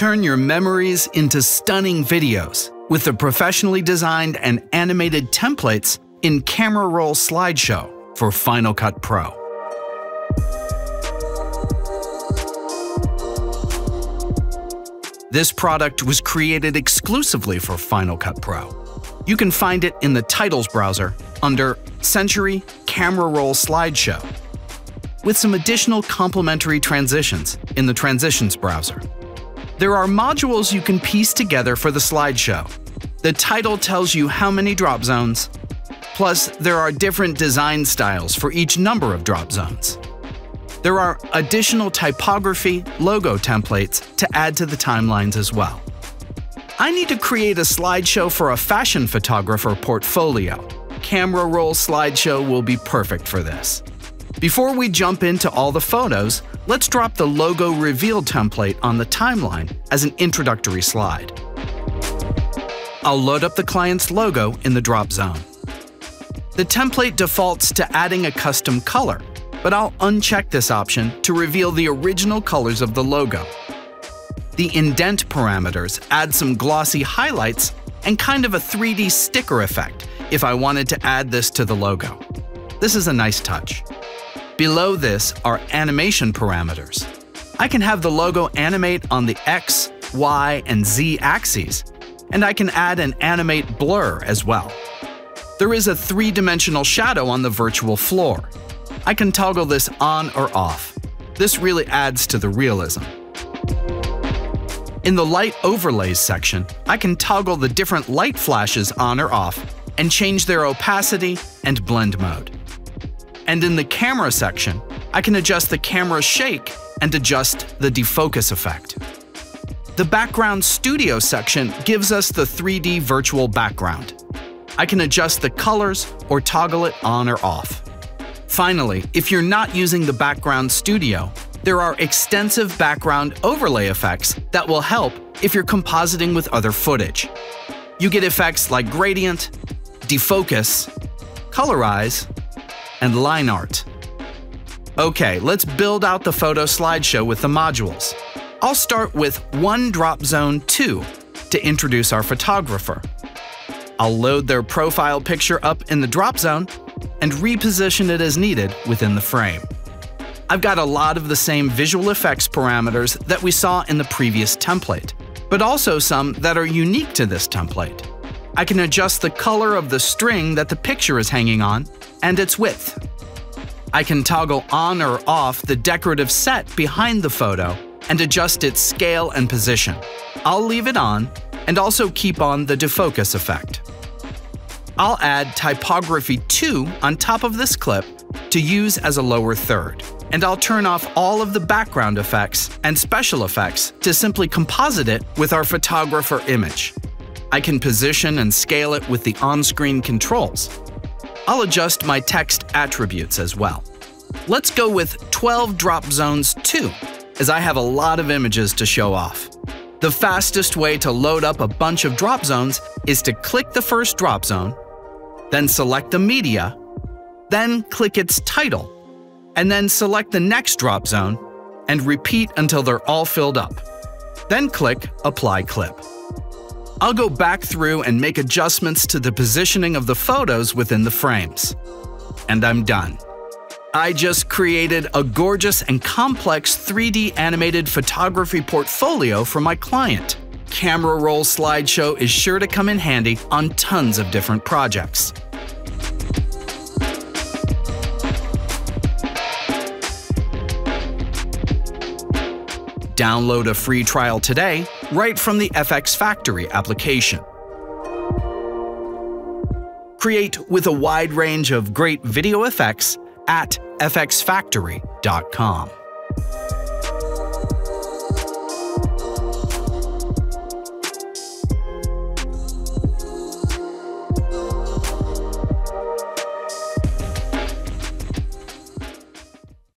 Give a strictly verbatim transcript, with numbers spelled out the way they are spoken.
Turn your memories into stunning videos with the professionally designed and animated templates in Camera Roll Slideshow for Final Cut Pro. This product was created exclusively for Final Cut Pro. You can find it in the Titles browser under Century Camera Roll Slideshow, with some additional complementary transitions in the Transitions browser. There are modules you can piece together for the slideshow. The title tells you how many drop zones, plus there are different design styles for each number of drop zones. There are additional typography logo templates to add to the timelines as well. I need to create a slideshow for a fashion photographer portfolio. Camera Roll Slideshow will be perfect for this. Before we jump into all the photos, let's drop the logo reveal template on the timeline as an introductory slide. I'll load up the client's logo in the drop zone. The template defaults to adding a custom color, but I'll uncheck this option to reveal the original colors of the logo. The indent parameters add some glossy highlights and kind of a three D sticker effect if I wanted to add this to the logo. This is a nice touch. Below this are animation parameters. I can have the logo animate on the X, Y, and Z axes, and I can add an animate blur as well. There is a three-dimensional shadow on the virtual floor. I can toggle this on or off. This really adds to the realism. In the light overlays section, I can toggle the different light flashes on or off and change their opacity and blend mode. And in the camera section, I can adjust the camera shake and adjust the defocus effect. The background studio section gives us the three D virtual background. I can adjust the colors or toggle it on or off. Finally, if you're not using the background studio, there are extensive background overlay effects that will help if you're compositing with other footage. You get effects like gradient, defocus, colorize, and line art. Okay, let's build out the photo slideshow with the modules. I'll start with one drop zone two to introduce our photographer. I'll load their profile picture up in the drop zone and reposition it as needed within the frame. I've got a lot of the same visual effects parameters that we saw in the previous template, but also some that are unique to this template. I can adjust the color of the string that the picture is hanging on and its width. I can toggle on or off the decorative set behind the photo and adjust its scale and position. I'll leave it on and also keep on the defocus effect. I'll add typography two on top of this clip to use as a lower third, and I'll turn off all of the background effects and special effects to simply composite it with our photographer image. I can position and scale it with the on-screen controls. I'll adjust my text attributes as well. Let's go with twelve drop zones two, as I have a lot of images to show off. The fastest way to load up a bunch of drop zones is to click the first drop zone, then select the media, then click its title, and then select the next drop zone and repeat until they're all filled up. Then click Apply Clip. I'll go back through and make adjustments to the positioning of the photos within the frames. And I'm done. I just created a gorgeous and complex three D animated photography portfolio for my client. Camera Roll Slideshow is sure to come in handy on tons of different projects. Download a free trial today right from the FxFactory application. Create with a wide range of great video effects at F X Factory dot com.